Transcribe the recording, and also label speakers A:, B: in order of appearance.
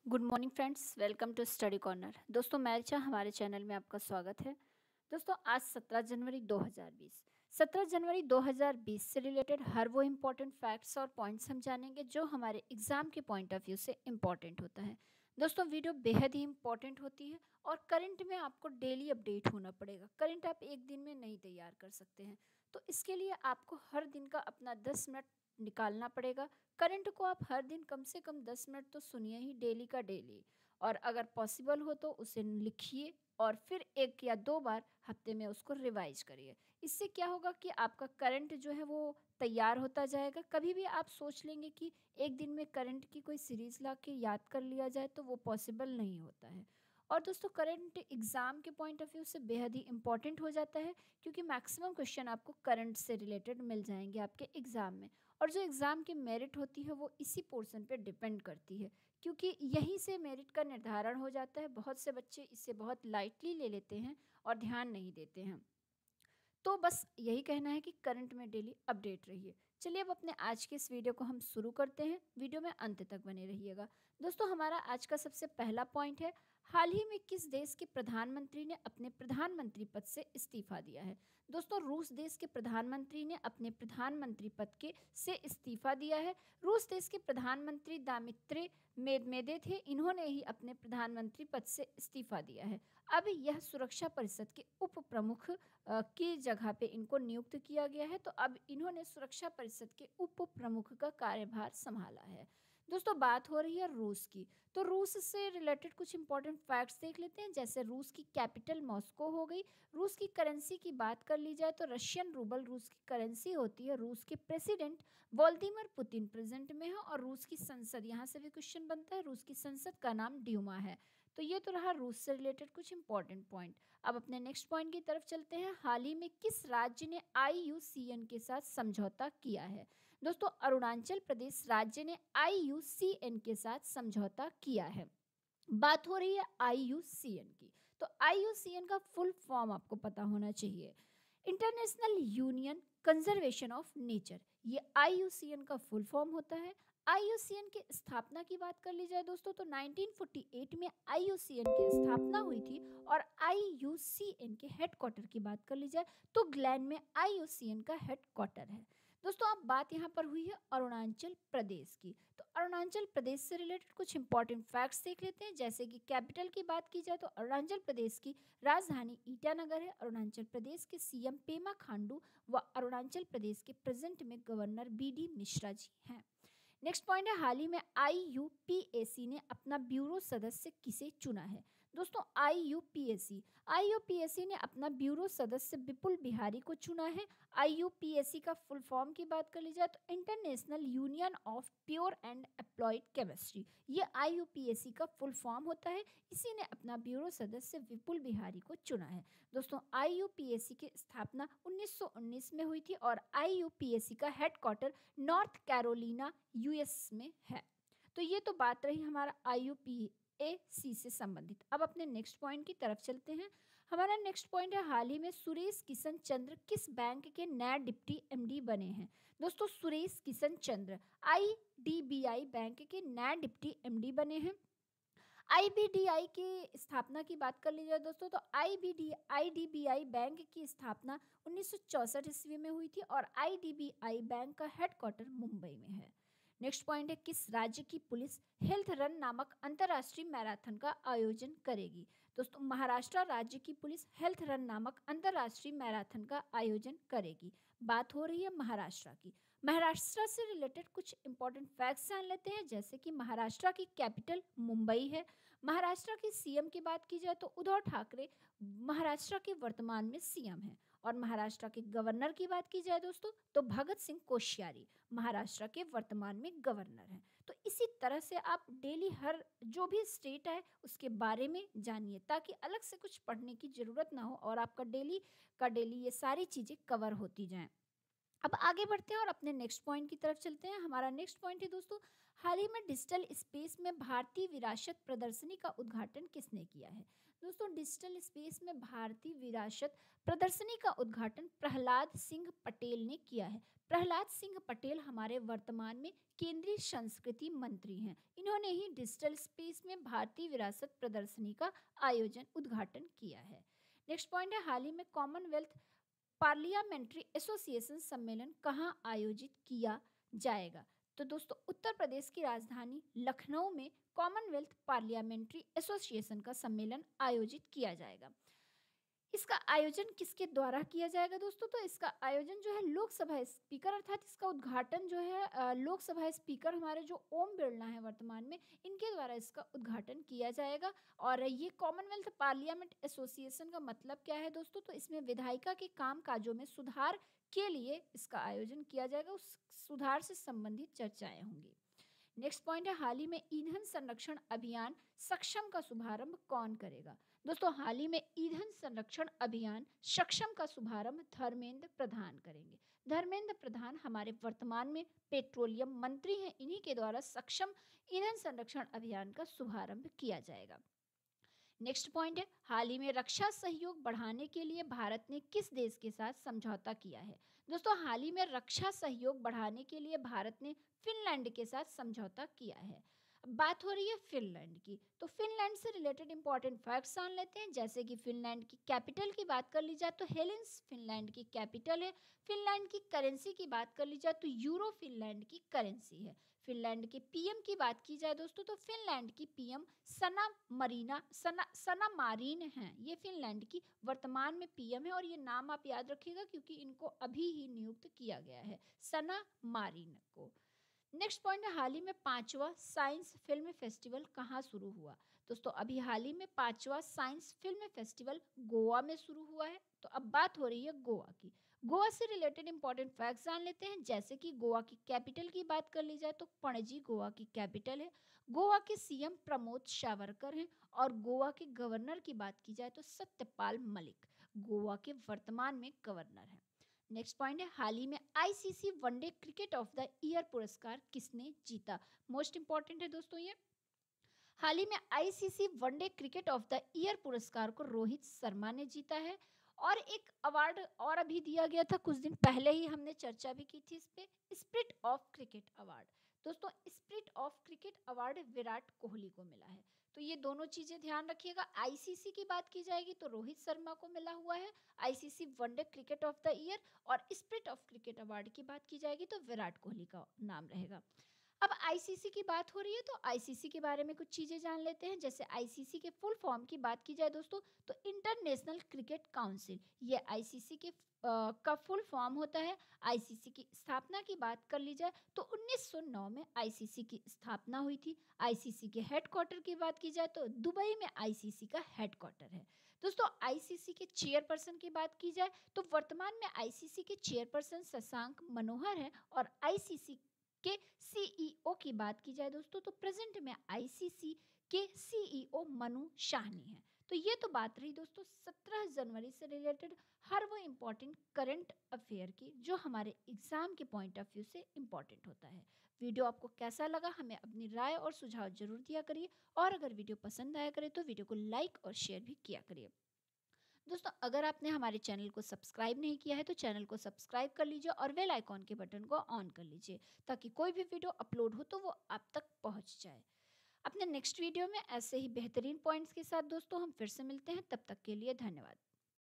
A: Good morning friends, welcome to study corner. दोस्तों मैं रिचा, हमारे चैनल में आपका स्वागत है। दोस्तों आज 17 जनवरी 2020 17 जनवरी 2020 से रिलेटेड हर वो इम्पोर्टेंट फैक्ट्स और पॉइंट्स हम जानेंगे जो हमारे एग्जाम के पॉइंट ऑफ व्यू से इम्पोर्टेंट होता है। दोस्तों वीडियो बेहद ही इम्पोर्टेंट होती है और करंट में आपको डेली अपडेट होना पड़ेगा। करंट आप एक दिन में नहीं तैयार कर सकते हैं, तो इसके लिए आपको हर दिन का अपना 10 मिनट निकालना पड़ेगा। करंट को आप हर दिन कम से कम 10 मिनट तो सुनिए ही, डेली का डेली। और अगर पॉसिबल हो तो उसे लिखिए और फिर 1 या 2 बार हफ्ते में उसको रिवाइज करिए। इससे क्या होगा कि आपका करंट जो है वो तैयार होता जाएगा। कभी भी आप सोच लेंगे कि एक दिन में करंट की कोई सीरीज ला के याद कर लिया जाए तो वो पॉसिबल नहीं होता है। और दोस्तों करंट एग्जाम के पॉइंट ऑफ व्यू से बेहद ही इंपॉर्टेंट हो जाता है, क्योंकि मैक्सिमम क्वेश्चन आपको करंट से रिलेटेड मिल जाएंगे आपके एग्जाम में। और जो एग्ज़ाम की मेरिट होती है वो इसी पोर्शन पे डिपेंड करती है, क्योंकि यहीं से मेरिट का निर्धारण हो जाता है। बहुत से बच्चे इसे बहुत लाइटली ले लेते हैं और ध्यान नहीं देते हैं। तो बस यही कहना है कि करंट में डेली अपडेट रहिए। चलिए अब अपने आज के इस वीडियो को हम शुरू करते हैं। वीडियो में अंत तक बने रहिएगा। दोस्तों हमारा आज का सबसे पहला पॉइंट है, हाल ही में किस देश के प्रधानमंत्री ने अपने प्रधानमंत्री पद से इस्तीफा दिया है। दोस्तों रूस देश के प्रधानमंत्री ने अपने प्रधानमंत्री पद के से इस्तीफा दिया है। रूस देश के प्रधानमंत्री दामित्रे मेदवेदेव थे, इन्होंने ही अपने प्रधानमंत्री पद से इस्तीफा दिया है। अब यह सुरक्षा परिषद के उप प्रमुख की जगह पे इनको नियुक्त किया गया है। तो अब इन्होंने सुरक्षा परिषद के उप प्रमुख का कार्यभार संभाला है। दोस्तों बात हो रही है रूस की, तो रूस से रिलेटेड कुछ इंपॉर्टेंट फैक्ट्स देख लेते हैं। जैसे रूस की कैपिटल मॉस्को हो गई। रूस की करेंसी की बात कर ली जाए तो रशियन रूबल रूस की करेंसी होती है। रूस के प्रेसिडेंट व्लादिमीर पुतिन प्रेजेंट में है। और रूस की संसद, यहाँ से भी क्वेश्चन बनता है, रूस की संसद का नाम ड्यूमा है। तो ये तो रहा रूस से रिलेटेड कुछ इंपॉर्टेंट पॉइंट। अब अपने नेक्स्ट पॉइंट की तरफ चलते हैं। हाल ही में किस राज्य ने IUCN के साथ समझौता किया है। दोस्तों अरुणाचल प्रदेश राज्य ने IUCN के साथ समझौता किया है। बात हो रही है IUCN की, तो IUCN का फुल फॉर्म आपको पता होना चाहिए, international union conservation of nature. ये IUCN का फुल फॉर्म होता है। IUCN की स्थापना की बात कर ली जाए दोस्तों तो 1948 में IUCN की स्थापना हुई थी। और IUCN के हेडक्वार्टर की बात कर ली जाए तो ग्लैन में IUCN का हेडक्वार्टर है। दोस्तों अब बात यहाँ पर हुई है अरुणाचल प्रदेश की, तो अरुणाचल प्रदेश से रिलेटेड कुछ इंपॉर्टेंट फैक्ट्स देख लेते हैं। जैसे कि कैपिटल की बात की जाए तो अरुणाचल प्रदेश की राजधानी ईटानगर है। अरुणाचल प्रदेश के CM पेमा खांडू व अरुणाचल प्रदेश के प्रेजेंट में गवर्नर BD मिश्रा जी हैं। नेक्स्ट पॉइंट है, हाल ही में IUPAC ने अपना ब्यूरो सदस्य किसे चुना है। दोस्तों IUPAC ने अपना ब्यूरो सदस्य विपुल बिहारी को चुना है। IUPAC का फुल फॉर्म की बात कर ली जाए तो international union of pure and applied chemistry, ये IUPAC का फुल फॉर्म होता है। इसी ने अपना ब्यूरो सदस्य विपुल बिहारी को चुना है। दोस्तों IUPAC की स्थापना 1919 में हुई थी और IUPAC का हेडक्वार्टर नॉर्थ कैरोलिना US में है। तो ये तो बात रही हमारा IUPAC से संबंधित। अब अपने नेक्स्ट पॉइंट की तरफ चलते हैं। हमारा नेक्स्ट पॉइंट है, हाल ही में सुरेश किशन चंद्र किस बैंक के नए डिप्टी MD बने हैं। दोस्तों सुरेश किशन चंद्र IDBI बैंक के नए डिप्टी MD बने हैं। IBDI की स्थापना की बात कर ली जाए दोस्तों तो IDBI बैंक की स्थापना 1964 ईस्वी में हुई थी और IDBI बैंक का हेडक्वार्टर मुंबई में है। नेक्स्ट पॉइंट है, किस राज्य की पुलिस हेल्थ रन नामक अंतर्राष्ट्रीय मैराथन का आयोजन करेगी। दोस्तों महाराष्ट्र राज्य की पुलिस हेल्थ रन नामक अंतर्राष्ट्रीय मैराथन का आयोजन करेगी। बात हो रही है महाराष्ट्र की। महाराष्ट्र से रिलेटेड कुछ इंपॉर्टेंट फैक्ट्स जान लेते हैं। जैसे कि महाराष्ट्र की कैपिटल मुंबई है। महाराष्ट्र की CM की बात की जाए तो उद्धव ठाकरे महाराष्ट्र के वर्तमान में CM हैं। और महाराष्ट्र के गवर्नर की बात की जाए दोस्तों तो भगत सिंह कोश्यारी महाराष्ट्र के वर्तमान में गवर्नर हैं। तो इसी तरह से आप डेली हर जो भी स्टेट है उसके बारे में जानिए, ताकि अलग से कुछ पढ़ने की जरूरत ना हो और आपका डेली का डेली ये सारी चीजें कवर होती जाएं। अब आगे बढ़ते हैं और अपने नेक्स्ट पॉइंट की तरफ चलते हैं। हमारा नेक्स्ट पॉइंट है दोस्तों, हाल ही में डिजिटल स्पेस में भारतीय विरासत प्रदर्शनी का उद्घाटन किसने किया है? दोस्तों, डिजिटल स्पेस में भारतीय विरासत प्रदर्शनी का उद्घाटन प्रहलाद सिंह पटेल ने किया है। प्रहलाद सिंह पटेल हमारे वर्तमान में केंद्रीय संस्कृति मंत्री हैं। इन्होंने ही डिजिटल स्पेस में भारतीय विरासत प्रदर्शनी का आयोजन उद्घाटन किया है। नेक्स्ट पॉइंट है, हाल ही में कॉमनवेल्थ पार्लियामेंट्री एसोसिएशन सम्मेलन कहाँ आयोजित किया जाएगा? तो दोस्तों, उत्तर प्रदेश की राजधानी लखनऊ में कॉमनवेल्थ पार्लियामेंट्री एसोसिएशन का सम्मेलन आयोजित किया जाएगा। इसका आयोजन किसके द्वारा किया जाएगा दोस्तों? तो इसका आयोजन जो है लोकसभा स्पीकर, अर्थात इसका उद्घाटन जो है लोकसभा स्पीकर हमारे जो ओम बिरला हैं वर्तमान में, इनके द्वारा इसका उद्घाटन किया जाएगा। और ये कॉमनवेल्थ पार्लियामेंट एसोसिएशन का मतलब क्या है दोस्तों? तो इसमें विधायिका के काम काजों में सुधार के लिए इसका आयोजन किया जाएगा, उस सुधार से संबंधित चर्चाएं होंगी। नेक्स्ट पॉइंट है, हाल ही में ईंधन संरक्षण अभियान सक्षम का शुभारंभ कौन करेगा? दोस्तों, हाल ही में ईंधन संरक्षण अभियान सक्षम का शुभारंभ धर्मेंद्र प्रधान करेंगे। धर्मेंद्र प्रधान हमारे वर्तमान में पेट्रोलियम मंत्री हैं। इन्हीं के द्वारा सक्षम ईंधन संरक्षण अभियान का शुभारंभ किया जाएगा। नेक्स्ट पॉइंट है, हाल ही में रक्षा सहयोग बढ़ाने के लिए भारत ने किस देश के साथ समझौता किया है? दोस्तों, हाल ही में रक्षा सहयोग बढ़ाने के लिए भारत ने फिनलैंड के साथ समझौता किया है। अब बात हो रही है फिनलैंड की, तो फिनलैंड से रिलेटेड इंपॉर्टेंट फैक्ट्स जान लेते हैं। जैसे कि फिनलैंड की कैपिटल की बात कर ली जाए तो हेलेंस फिनलैंड की कैपिटल है। फिनलैंड की करेंसी की बात कर ली जाए तो यूरो फिनलैंड की करेंसी है। फिनलैंड के पीएम की बात की जाए दोस्तों, तो फिनलैंड की पीएम सना मारीन हैं। ये फिनलैंड की वर्तमान में पीएम है और ये नाम आप याद रखिएगा क्योंकि इनको अभी ही नियुक्त किया गया है, सना मारीन को। नेक्स्ट पॉइंट है, हाल ही में 5वां साइंस फिल्म फेस्टिवल कहाँ शुरू हुआ? दोस्तों, अभी हाल ही में 5वां साइंस फिल्म फेस्टिवल गोवा में शुरू हुआ है। तो अब बात हो रही है गोवा की। गोवा से रिलेटेड इंपॉर्टेंट फैक्ट्स जान लेते हैं। जैसे कि गोवा की कैपिटल की बात कर ली जाए तो पणजी गोवा की कैपिटल है। गोवा के सीएम प्रमोद सावरकर हैं और गोवा के गवर्नर की बात की जाए तो सत्यपाल मलिक गोवा के वर्तमान में गवर्नर हैं। नेक्स्ट पॉइंट है, हाल ही में ICC one day cricket of the year पुरस्कार किसने जीता? मोस्ट इंपॉर्टेंट है दोस्तों ये। हाल ही में ICC one day cricket of the year पुरस्कार को रोहित शर्मा ने जीता है। और एक अवार्ड और अभी दिया गया था, कुछ दिन पहले ही हमने चर्चा भी की थी इस पे, स्पिरिट ऑफ क्रिकेट अवार्ड। दोस्तों, spirit of cricket award Virat Kohli को मिला है। तो ये दोनों चीजें ध्यान रखिएगा। आईसीसी की बात की जाएगी तो रोहित शर्मा को मिला हुआ है ICC one day cricket of the year, और स्पिरिट ऑफ क्रिकेट अवार्ड की बात की जाएगी तो विराट कोहली का नाम रहेगा। अब आईसीसी की बात हो रही है तो आईसीसी के बारे में कुछ चीजें जान लेते हैं। जैसे आईसीसी के फुल फॉर्म की बात की जाए दोस्तों, तो इंटरनेशनल क्रिकेट काउंसिल, ये आईसीसी के का फुल फॉर्म होता है। आईसीसी की स्थापना की बात कर ली जाए तो 1909 में आईसीसी की स्थापना हुई थी। आईसीसी के हेडक्वार्टर की बात की जाए तो दुबई में आईसीसी का हेडक्वार्टर है। दोस्तों, आईसीसी के चेयरपर्सन की बात की जाए तो वर्तमान में आईसीसी के चेयरपर्सन शशांक मनोहर है। और आईसीसी के सीईओ की बात की जाए दोस्तों, तो प्रेजेंट में आईसीसी के सीईओ मनु शाहनी है। तो ये तो बात रही दोस्तों 17 जनवरी से रिलेटेड हर वो इम्पोर्टेंट करंट अफेयर की जो हमारे एग्जाम के पॉइंट ऑफ व्यू से इम्पोर्टेंट होता है। वीडियो आपको कैसा लगा, हमें अपनी राय और सुझाव जरूर दिया करिए। और अगर वीडियो पसंद आया करे तो वीडियो को लाइक और शेयर भी किया करिए। दोस्तों, अगर आपने हमारे चैनल को सब्सक्राइब नहीं किया है तो चैनल को सब्सक्राइब कर लीजिए और बेल आइकॉन के बटन को ऑन कर लीजिए ताकि कोई भी वीडियो अपलोड हो तो वो आप तक पहुंच जाए। अपने नेक्स्ट वीडियो में ऐसे ही बेहतरीन पॉइंट्स के साथ दोस्तों हम फिर से मिलते हैं। तब तक के लिए धन्यवाद।